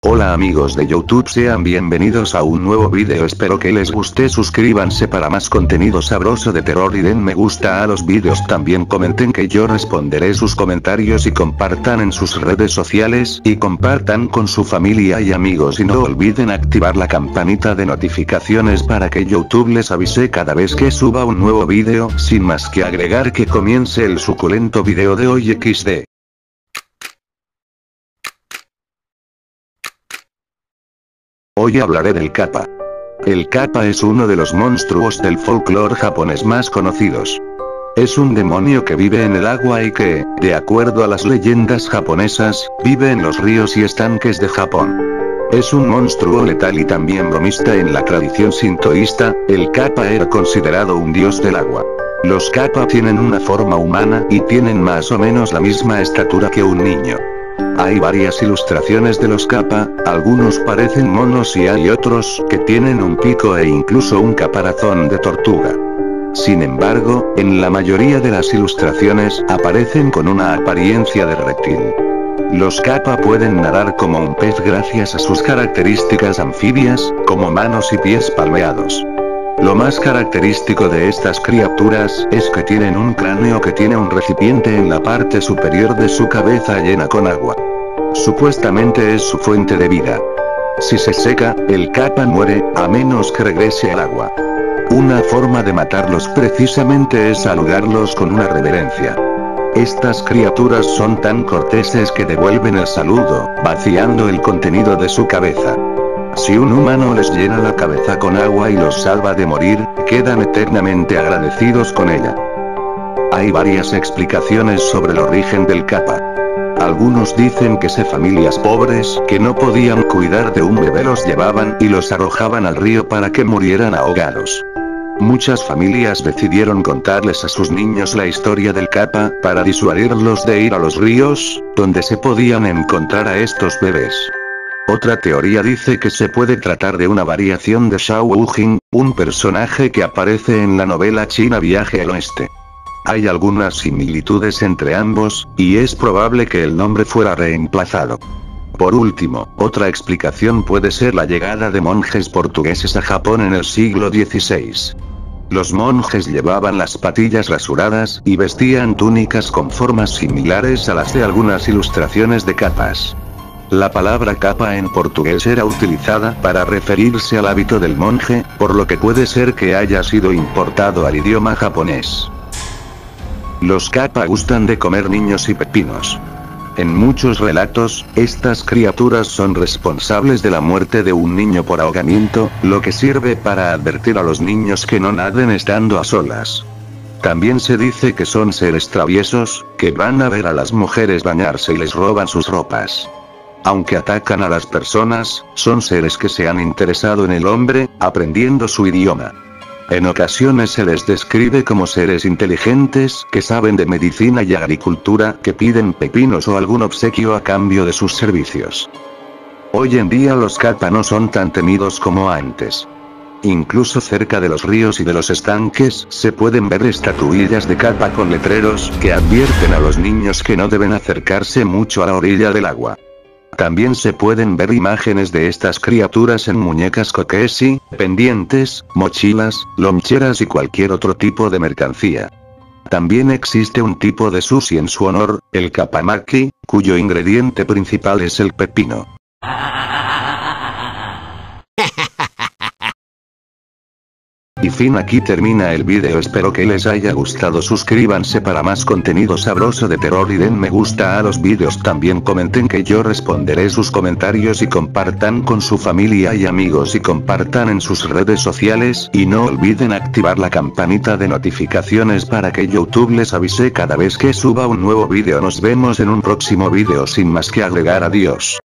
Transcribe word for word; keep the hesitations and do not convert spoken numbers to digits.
Hola amigos de YouTube, sean bienvenidos a un nuevo video, espero que les guste, suscríbanse para más contenido sabroso de terror y den me gusta a los vídeos, también comenten que yo responderé sus comentarios y compartan en sus redes sociales y compartan con su familia y amigos y no olviden activar la campanita de notificaciones para que YouTube les avise cada vez que suba un nuevo video. Sin más que agregar, que comience el suculento video de hoy equis de. Hoy hablaré del kappa. El kappa es uno de los monstruos del folclore japonés más conocidos. Es un demonio que vive en el agua y que, de acuerdo a las leyendas japonesas, vive en los ríos y estanques de Japón. Es un monstruo letal y también bromista. En la tradición sintoísta, el kappa era considerado un dios del agua. Los kappa tienen una forma humana y tienen más o menos la misma estatura que un niño. Hay varias ilustraciones de los kappa, algunos parecen monos y hay otros que tienen un pico e incluso un caparazón de tortuga. Sin embargo, en la mayoría de las ilustraciones aparecen con una apariencia de reptil. Los kappa pueden nadar como un pez gracias a sus características anfibias, como manos y pies palmeados. Lo más característico de estas criaturas es que tienen un cráneo que tiene un recipiente en la parte superior de su cabeza llena con agua. Supuestamente es su fuente de vida. Si se seca, el kappa muere, a menos que regrese al agua. Una forma de matarlos precisamente es saludarlos con una reverencia. Estas criaturas son tan corteses que devuelven el saludo, vaciando el contenido de su cabeza. Si un humano les llena la cabeza con agua y los salva de morir, quedan eternamente agradecidos con ella. Hay varias explicaciones sobre el origen del kappa. Algunos dicen que se familias pobres que no podían cuidar de un bebé los llevaban y los arrojaban al río para que murieran ahogados. Muchas familias decidieron contarles a sus niños la historia del kappa para disuadirlos de ir a los ríos, donde se podían encontrar a estos bebés. Otra teoría dice que se puede tratar de una variación de Xiao Wu-jing, un personaje que aparece en la novela china Viaje al Oeste. Hay algunas similitudes entre ambos, y es probable que el nombre fuera reemplazado. Por último, otra explicación puede ser la llegada de monjes portugueses a Japón en el siglo dieciséis. Los monjes llevaban las patillas rasuradas y vestían túnicas con formas similares a las de algunas ilustraciones de kappas. La palabra kappa en portugués era utilizada para referirse al hábito del monje, por lo que puede ser que haya sido importado al idioma japonés. Los kappa gustan de comer niños y pepinos. En muchos relatos, estas criaturas son responsables de la muerte de un niño por ahogamiento, lo que sirve para advertir a los niños que no naden estando a solas. También se dice que son seres traviesos, que van a ver a las mujeres bañarse y les roban sus ropas. Aunque atacan a las personas, son seres que se han interesado en el hombre, aprendiendo su idioma. En ocasiones se les describe como seres inteligentes que saben de medicina y agricultura, que piden pepinos o algún obsequio a cambio de sus servicios. Hoy en día los kappa no son tan temidos como antes. Incluso cerca de los ríos y de los estanques se pueden ver estatuillas de kappa con letreros que advierten a los niños que no deben acercarse mucho a la orilla del agua. También se pueden ver imágenes de estas criaturas en muñecas kokeshi, pendientes, mochilas, loncheras y cualquier otro tipo de mercancía. También existe un tipo de sushi en su honor, el kappamaki, cuyo ingrediente principal es el pepino. Y fin, aquí termina el video, espero que les haya gustado, suscríbanse para más contenido sabroso de terror y den me gusta a los vídeos, también comenten que yo responderé sus comentarios y compartan con su familia y amigos y compartan en sus redes sociales y no olviden activar la campanita de notificaciones para que YouTube les avise cada vez que suba un nuevo vídeo. Nos vemos en un próximo vídeo, sin más que agregar, adiós.